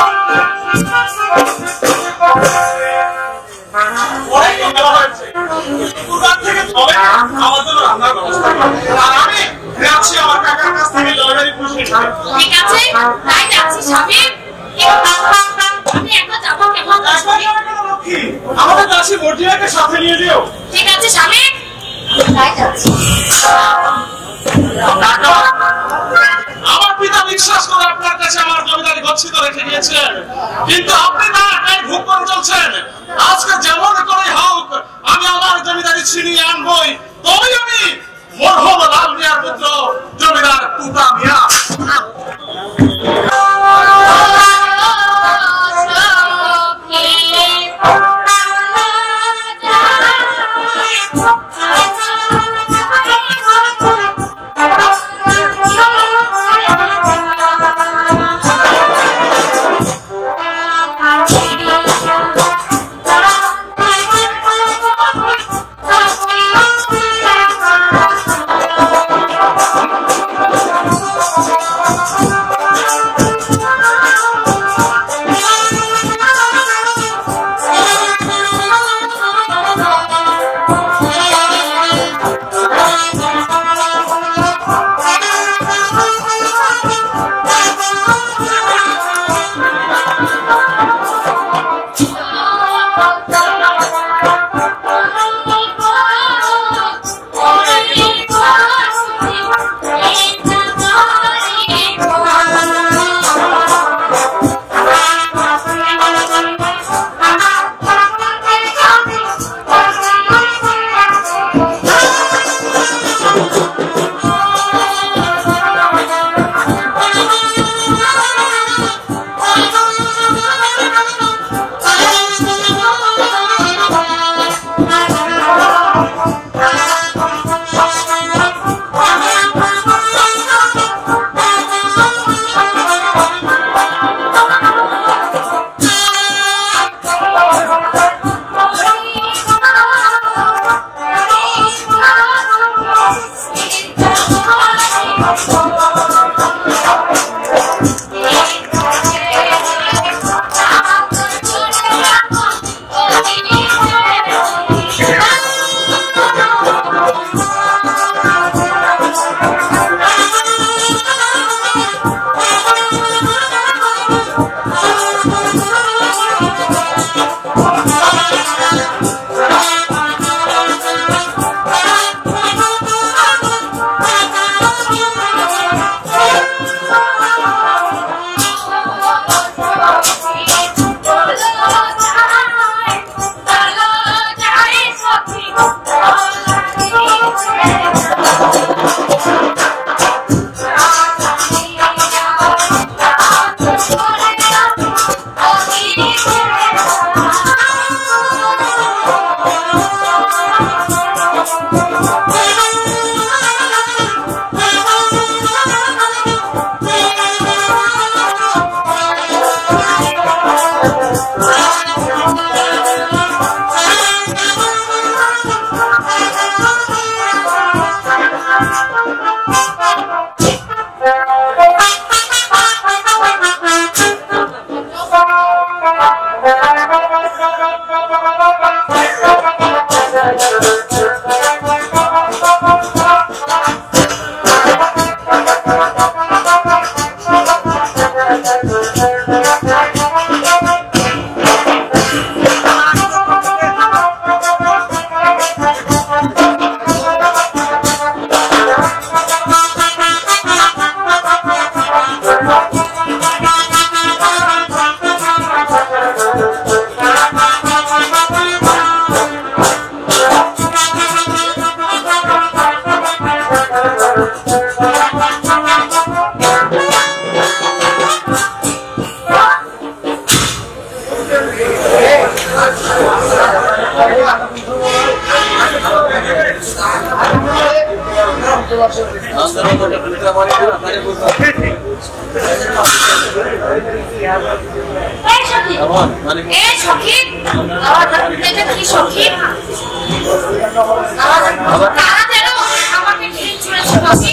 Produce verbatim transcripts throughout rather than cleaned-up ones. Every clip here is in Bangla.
আমাদের দাসী মর্জিনাকে সাথে নিয়ে যেও। ঠিক আছে স্বামী, তাই যাচ্ছি। আমার পিতা বিশ্বাস করে আপনার কাছে আমার জমিদারি গচ্ছিত রেখে গিয়েছেন, কিন্তু আপনি না একাই ভোগ করে চলছেন। আজকে যেমন করে হোক আমি আমার জমিদারি ছিনিয়ে আনবই, তবেই আমি মরহম লাল মিয়ার পুত্র জমিদার টুটা মিয়া।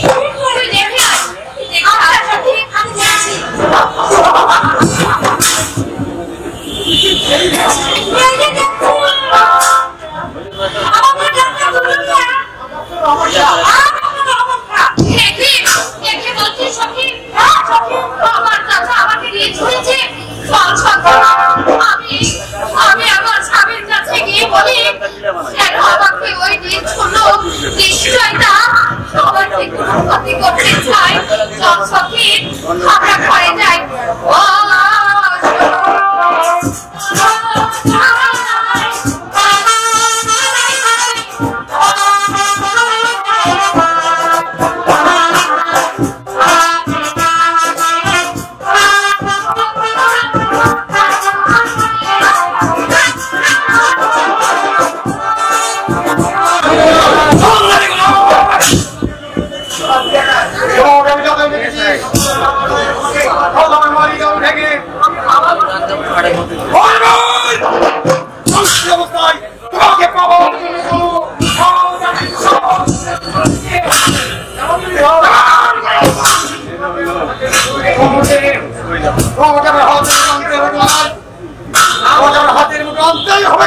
আমাকে আমাদের হাতের মুখে আনতেই হবে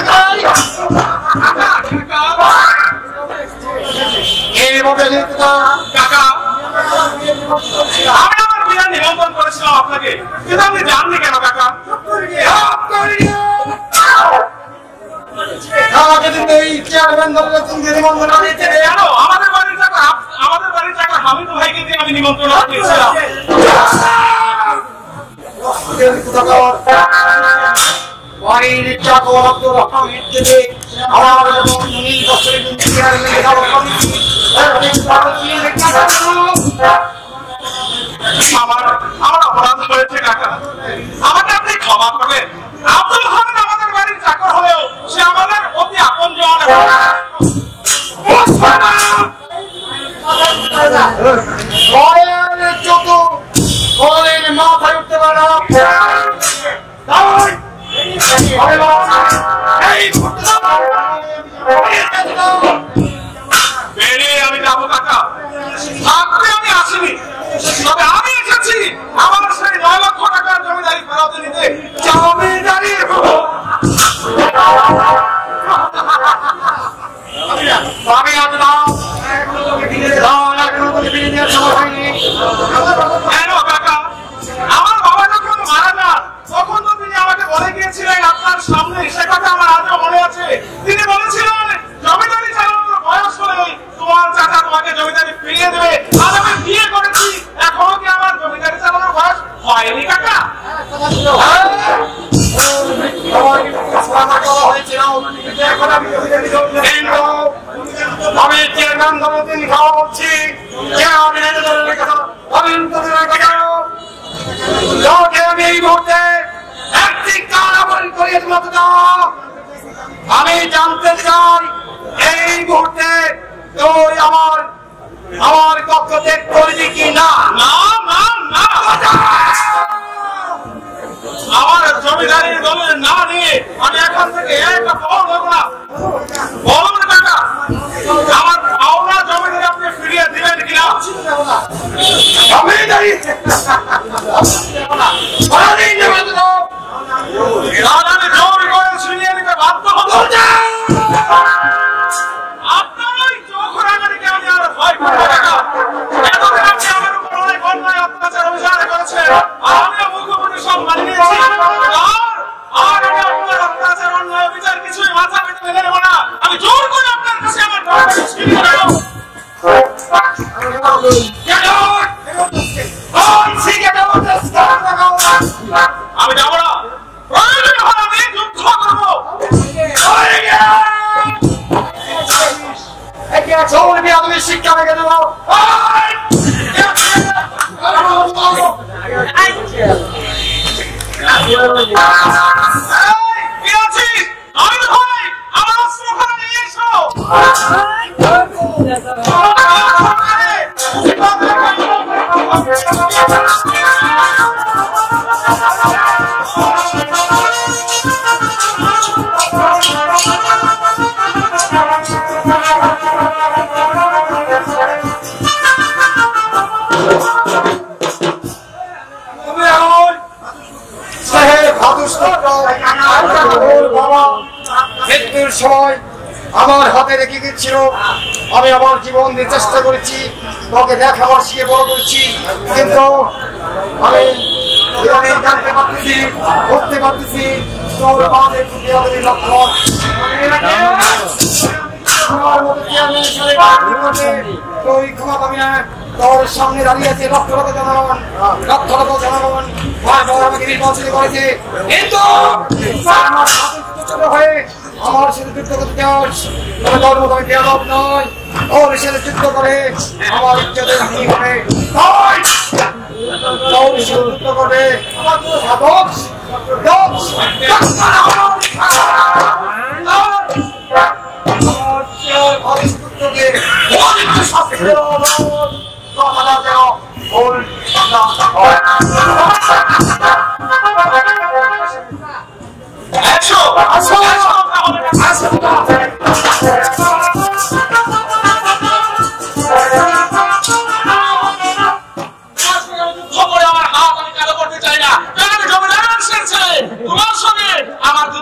কাকা। আমি আমার বিয়ে নিমন্ত্রণ করেছিলাম আপনাকে, কিন্তু আপনি জাননি কেন কাকা? আমাকে দিতে এই চেয়ারম্যান দলের তুমি নিমন্ত্রণ দিয়েছে কেন? আমাদের বাড়ির টাকা, আমাদের বাড়ির টাকা হামিদ ভাইকে দিয়ে আমি নিমন্ত্রণ দিয়েছিলাম। বাড়ির চাকর আব্দুল হামিদ দেবে আমার উনিশ বছরের চেয়ারম্যান আমার আমার অপরাধ হয়েছে কাকা, আমাকে আপনি ক্ষমা করবেন। আব্দুল হামিদ আমাদের বাড়ির চাকর হলেও সে আমাদের অতি আপনজন। যত বলেন মাথায় উঠতে পারে না বেরিয়ে আমি যাবো কাকা, থাকতে আমি আসিনি, তবে আমি এসেছি আমার সেই নয় লক্ষ টাকার জমিদারি ফেরত নিতে। জমিদারি আমি আজ নাও কেন কাকা? আমার বাবা যখন মারা যান তখন তো তিনি আমাকে বলে গিয়েছিলেন আপনার সামনে, সে কথা আমার আজও মনে আছে। তিনি বলেছিলেন জমিদারি চালানোর বয়স হলে তোমার চাচা তোমাকে জমিদারি ফিরিয়ে দেবে। আজ আমি বিয়ে করেছি, এখনো কি আমার জমিদারি চালানোর বয়স হয়নি কাকা? আমি চেয়ারম্যান দলদিন খাওয়া বলছি আমি এই মুহূর্তে একটি কারাবরণ করিয়ে আমি জানতে চাই এই মুহূর্তে তুই আমার আমার কক্ষ ত্যাগ করবি কি না? না না না, আমার জমিদারির দলের না নিয়ে আমি এখান থেকে একটা খবর দেবো না। বলুন কাকা, আমার পাওনা জমিদারি আপনি ফিরিয়ে দিবেন কিনা? জমিদারি আমি জোর করে ছিনিয়ে নিতে বাধ্য হব। আপনার ওই চোখ রাঙানিকে আমি আর ভয় করবো কাকা। এতদিন আপনি আমার উপর অনেক অন্যায় অত্যাচার অভিযান করেছেন, আর আমিও মুখ্যমন্ত্রী সব মানিয়ে নিয়েছি। আর আমি আপনার অত্যাচার অন্যায় অভিযান কিছুই মাথা পেতে মেনে নেব না। আমি জোর করে আপনার কাছে আমার জমিদারি ছিনিয়ে নেব। আমি যাবো না, প্রয়োজন হলে আমি যুদ্ধ করবো। তুমি শিক্ষা রেখে দেবো কি আছিস? আমি তো ভাই, আমার অস্ত্র ঘরে নিয়ে এসো। মৃত্যুর সময় আমার হাতে রেখে গেছিল, আমি আমার জীবন দিয়ে চেষ্টা করেছি তোকে দেখাবার শিখে বড় করেছি, কিন্তু আমি জানতে পারতেছি বুঝতে পারতেছি তোর বাঁধে ফুটে হবে লক্ষণ। আমার মতো তুই ক্ষমা পাবি না। তোর সামনে দাঁড়িয়ে আছে লক্ষ লক্ষ জনগণ, লক্ষ লক্ষ জনগণ আমাকে নির্বাচিত করেছে, কিন্তু আমার ছোট হয়ে আমার সাথে যুদ্ধ করতে চাস, তবে তোর মতো আমি বেয়াদব নয়। ওর সাথে যুদ্ধ করে আমার ইজ্জতের হানি হবে, তোর সাথে যুদ্ধ করে সাধক একশো একশো আমার হাত আমি কালো করতে চাই না। আমি জমিদার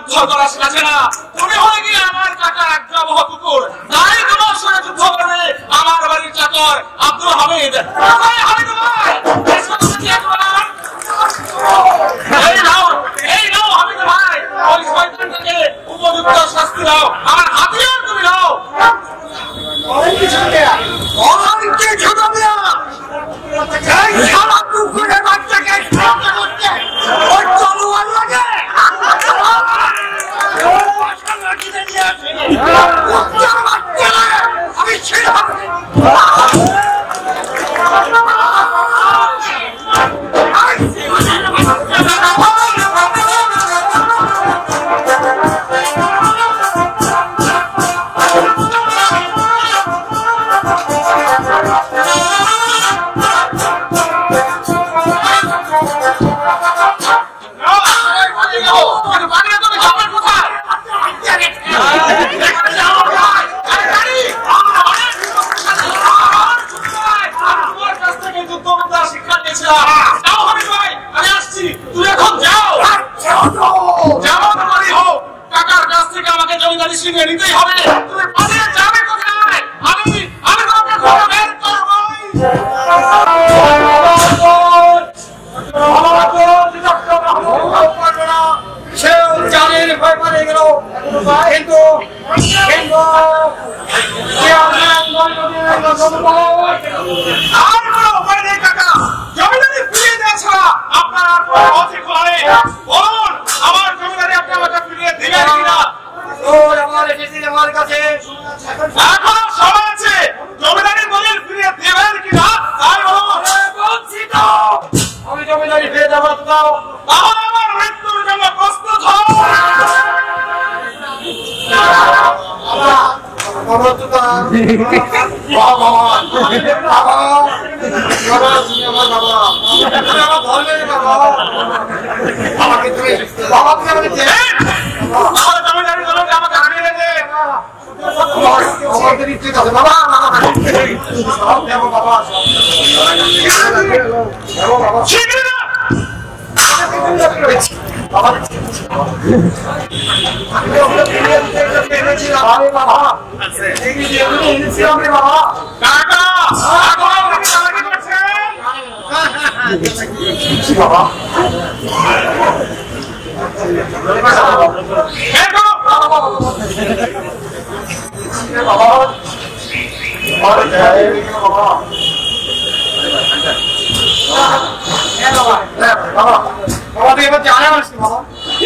যুদ্ধ করা শিখেছে না, তুমি হয়ে গিয়ে আমার কাকার আজ্ঞাবহ কুকুর, তাই তোমার সঙ্গে যুদ্ধ করবে আমার বাড়ির চাকর আব্দুল হামিদ। হামিদ ভাই, এই নাও, এই নাও হামিদ ভাই, ওই শয়তানটাকে উপযুক্ত শাস্তি দাও, আমার হাতিয়ার তুমি নাও। অনেকে ছোট মেয়া এই সারা কুকুরের বাচ্চাকে সাহায্য করতে ওর তলোয়ার লাগে আমি ছেড়ে নিতেই হবে। তুমি পালিয়ে যাবে কোথায়? আমি আমি তোমাকে খুঁজে বের করবই। সেও জানের ভয় পালিয়ে গেল, কিন্তু কিন্তু আর কোনো উপায় নেই কাকা, জমিদারি ফিরিয়ে দেওয়া ছাড়া আপনার আর কোনো পথই খোলা নেই। বলুন আমার জমিদারি আপনি আমাকে ফিরিয়ে দিবেন কিনা? আমার এসেছি আমার কাছে এখন সময় আছে, জমিদারির দলিল ফিরিয়ে দেবেন কিনা তাই বলুন। বলছি তো আমি জমিদারি ফিরে দেবো, দাও তাহলে আমার মৃত্যুর জন্য প্রস্তুত হও। বাবা তো বাবা বাবা বাবা তুমি আমার বাবা, তুমি আমার ধর্মের বাবা, আমাকে তুমি বাবা তুমি আমাকে আমার জমিদারি দলিল আমাকে ফিরিয়ে দে। আমাদের ইচ্ছে আছে বাবা, সব দেবো বাবা, দেবো বাবা, শিগগিরই না। কাকা, এখন আপনি কি চালাকি করছেন? বের করো। বাবা তুই এবার জানে আসছি বাবা,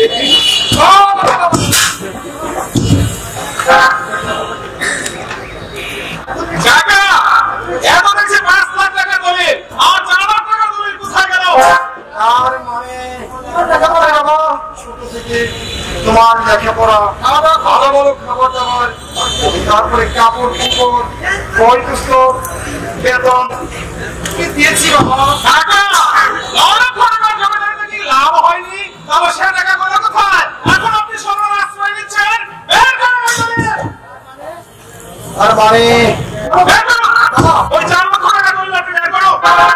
কাকা, এত দেখছি পাঁচ লাখ টাকা দলিল, আর চার লাখ টাকা দলিল কোথায় গেল? আর মানে লেখাপড়া বাবা, ছোট থেকে তোমার লেখাপড়া, ভালো ভালো খাবার দাবার, তারপরে কাপড় কুপড়, বই পুস্তক, বেতন দিয়েছি বাবা। কাকা, অনেক টাকা জমিদারিতে কি লাভ হয়নি? তাহলে সে টাকা গেল কোথায়? এখন আপনি সরকার আশ্রয় নিচ্ছেন। বের করুন ওই দলিল। আর মানে বের করুন। ওই চার লক্ষ টাকা দলিল আপনি বের করুন।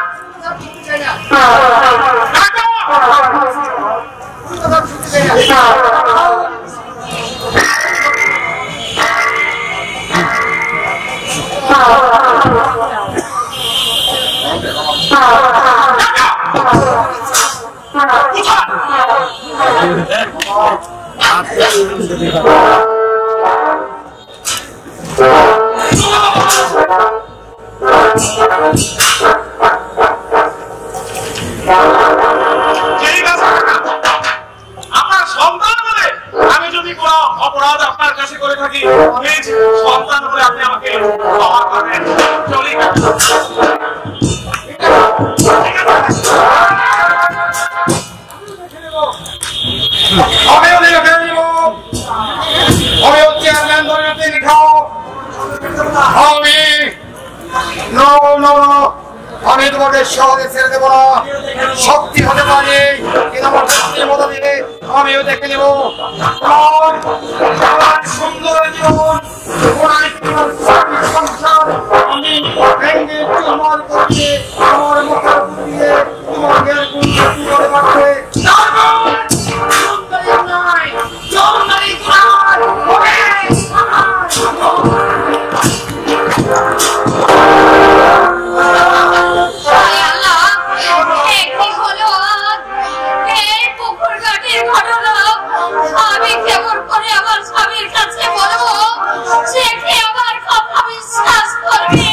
আপনার সন্তান বলে আমি যদি কোনো অপরাধ আপনার কাছে করে থাকি, প্লিজ সন্তান বলে আপনি আমাকে ক্ষমা করবেন। চলি আমিও লিখে নিব, আমিও চেয়ারম্যান দলিলতে লিখাও, আমি নো নো আমি তোমাকে সহজে ছেড়ে দেবো না, শক্তি হতে পারে কিন্তু আমার শক্তির মতো দিলে আমিও দেখে নেব আমার সুন্দর জীবন, সংসার আমি ভেঙে চুরমার করতে আমার মুখের উপর দিয়ে তোমাকে করে পাঠাবে। ঘটনা আমি কেমন করে আমার স্বামীর কাছে বলবো, সে কি আমার কথা বিশ্বাস করবে?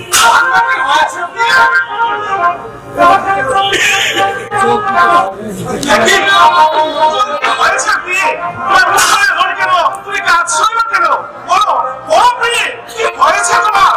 তুমি কাঁদছো না কেন? বলো বলো প্রিয়ে, কি হয়েছে তোমার?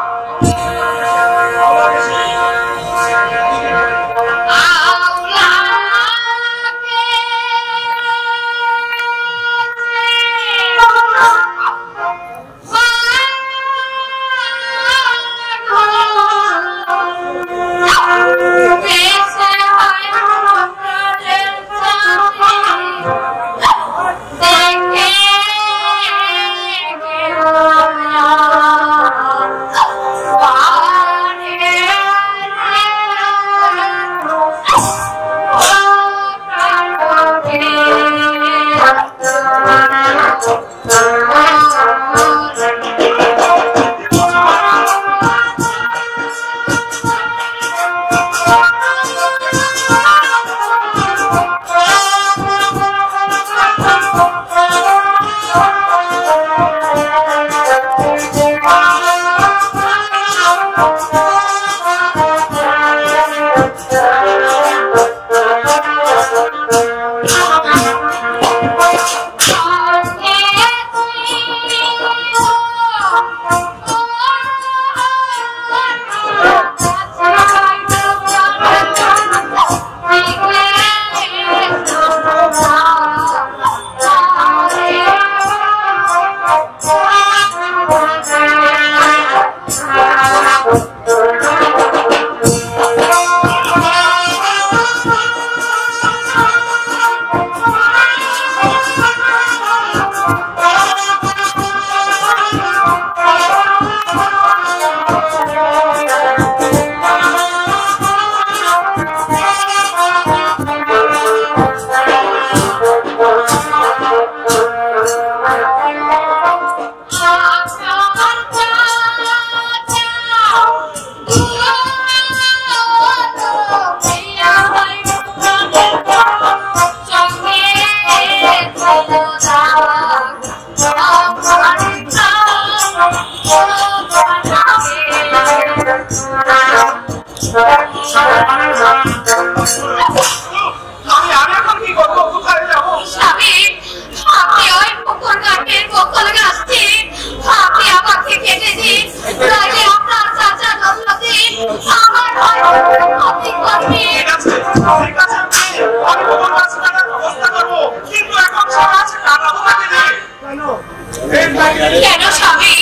কেন স্বামী?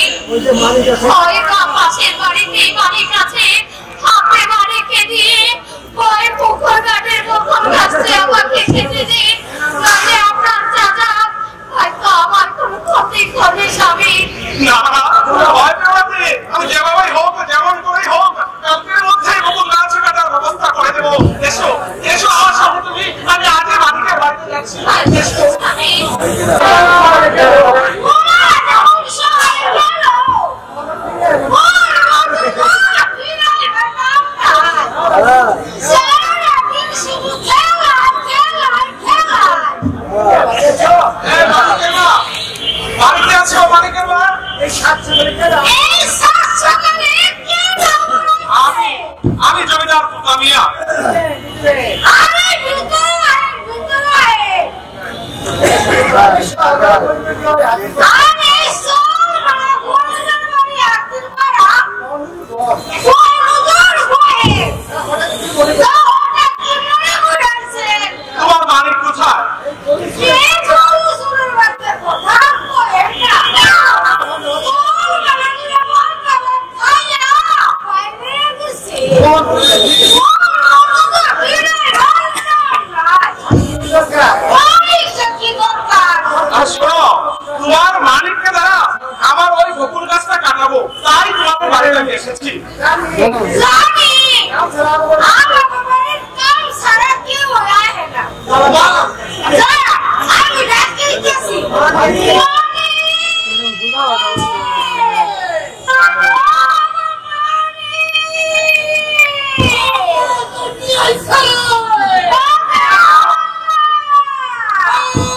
হয়তো পাশের বাড়িতে বাড়ির কাছে হাতে বাড়িকে দিয়ে ওই পুকুর ঘাটের পুকুর গাছে আমাকে খেতে দিন, তাহলে আপনার চাচা হয়তো আমার কোনো ক্ষতি করবে স্বামী। না ভয় পেওয়াতে আমি যেভাবে হোক যেমন করেই হোক কালকের মধ্যে পুকুর গাছ কাটার ব্যবস্থা করে দেবো। এসো এসো আমার সাথে তুমি, আমি আজই বাড়িতে বাড়িতে যাচ্ছি। এসো স্বামী বাড়িতে আছো মালিকের মা? আমি আমি জমিদার কামিয়া। তোমার মালিক কোথায়? তোমার মালিককে দ্বারা আমার ওই বকুল গাছটা কাটাবো, তাই তোমাদের বাড়িতে এসেছি। Oh,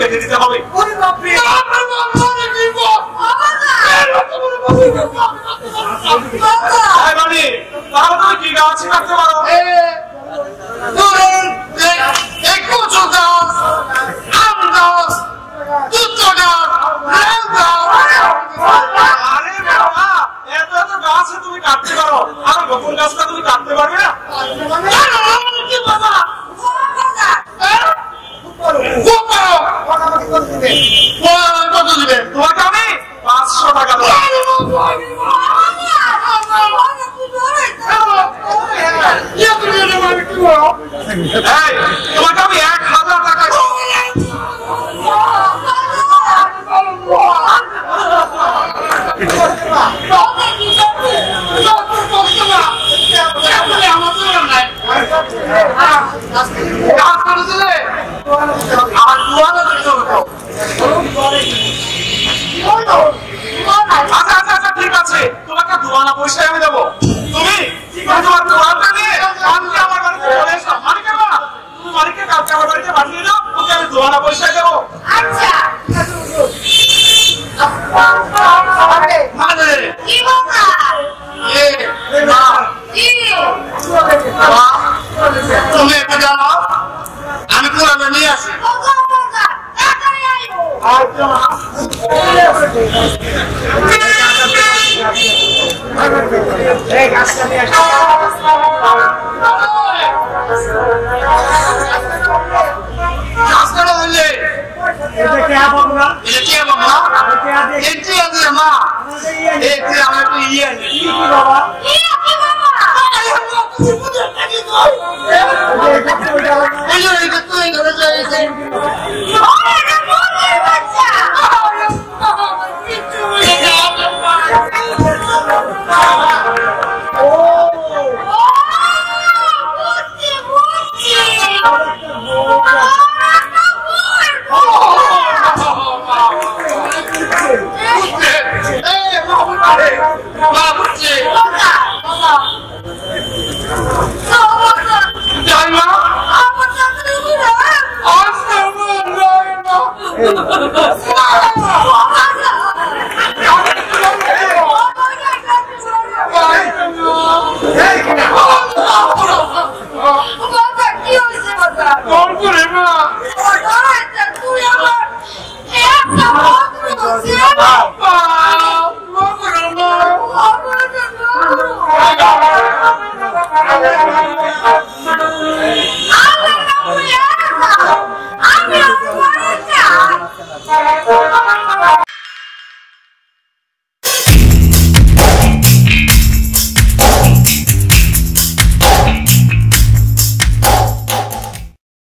রেখে দিতে হবে। তাহলে তুমি কি গাছ কাটতে পারো? আরে বাবা, এত এত গাছ তুমি কাটতে পারো, আর গোপন গাছটা তুমি কাটতে পারবে না? তোমাকে আমি পাঁচশো টাকা দেবো। তোমাকে আমি এক হাজার টাকা আচ্ছা আচ্ছা আচ্ছা ঠিক আছে, তোমাকে দুয়ানা পয়সা আমি দেবো। তুমি তোমার দোয়ানটা নিয়ে কালকে আমার বাড়িতে চলে এসো। মালিকের মা, তুমি মালিককে কালকে আমার বাড়িতে পাঠিয়ে দাও, ওকে আমি দুয়ানা পয়সা দেবো। আচ্ছা মানে কি বাবা এ মা কি মা, তুমি একটু জানো আমি কোরআনে নিয়ে আসি। বাবা বাবা তাড়াতাড়ি আইও। এই গাছটা নিয়ে আসি। গাছটা হইলে এটা কে বাবা? এটা কে বাবা? এটি আছে মা। এটি আমার তো ইয়ে আছে। কি বাবা? কি কি বাবা? এই যে এটা তো এই ধরে যায়। ওরে না বলে বাচ্চা